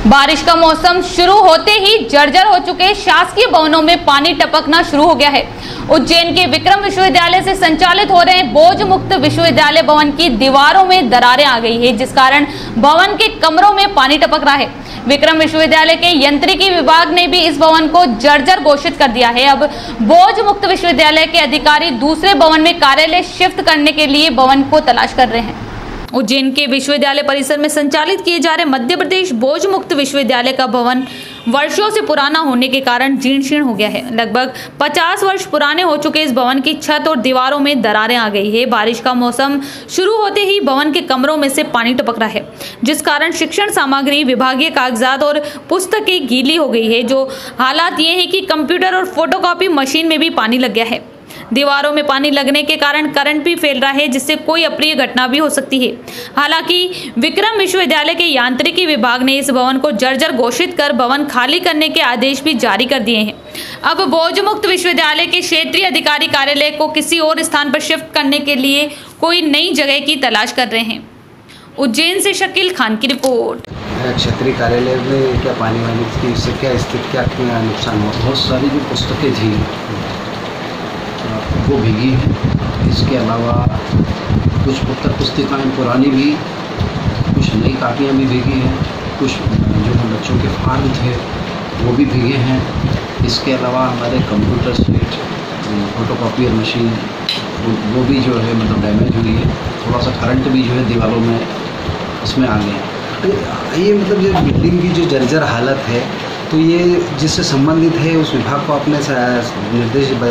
बारिश का मौसम शुरू होते ही जर्जर हो चुके शासकीय भवनों में पानी टपकना शुरू हो गया है। उज्जैन के विक्रम विश्वविद्यालय से संचालित हो रहे बोझ मुक्त विश्वविद्यालय भवन की दीवारों में दरारें आ गई है, जिस कारण भवन के कमरों में पानी टपक रहा है। विक्रम विश्वविद्यालय के यांत्रिकी विभाग ने भी इस भवन को जर्जर घोषित कर दिया है। अब बोझ मुक्त विश्वविद्यालय के अधिकारी दूसरे भवन में कार्यालय शिफ्ट करने के लिए भवन को तलाश कर रहे हैं। उज्जैन के विश्वविद्यालय परिसर में संचालित किए जा रहे मध्य प्रदेश बोझ मुक्त विश्वविद्यालय का भवन वर्षों से पुराना होने के कारण जीर्ण शीर्ण हो गया है। लगभग 50 वर्ष पुराने हो चुके इस भवन की छत और दीवारों में दरारें आ गई है। बारिश का मौसम शुरू होते ही भवन के कमरों में से पानी टपक रहा है, जिस कारण शिक्षण सामग्री, विभागीय कागजात और पुस्तकें गीली हो गई है। जो हालात ये है कि कंप्यूटर और फोटोकॉपी मशीन में भी पानी लग गया है। दीवारों में पानी लगने के कारण करंट भी फैल रहा है, जिससे कोई अप्रिय घटना भी हो सकती है। हालांकि विक्रम विश्वविद्यालय के यांत्रिकी विभाग ने इस भवन को जर्जर घोषित कर भवन खाली करने के आदेश भी जारी कर दिए हैं। अब बोझ मुक्त विश्वविद्यालय के क्षेत्रीय अधिकारी कार्यालय को किसी और स्थान पर शिफ्ट करने के लिए कोई नई जगह की तलाश कर रहे हैं। उज्जैन से शकील खान की रिपोर्ट। क्षेत्रीय कार्यालय में क्या पानी वानी की इससे क्या स्थिति, क्या नुकसान हुआ? बहुत सारी जो पुस्तकें थी वो भीगी हैं। इसके अलावा कुछ पुस्तिकाएँ पुरानी भी, कुछ नई कापियाँ भी भीगी हैं, कुछ जो बच्चों के फॉर्म थे वो भी भीगे हैं। इसके अलावा हमारे कंप्यूटर सेट, फोटोकॉपियर मशीन वो भी जो है मतलब डैमेज हुई है। थोड़ा सा करंट भी जो है दीवारों में इसमें आ गया। ये मतलब ये बिल्डिंग की जो जर्जर हालत है, तो ये जिससे संबंधित है उस विभाग को अपने निर्देश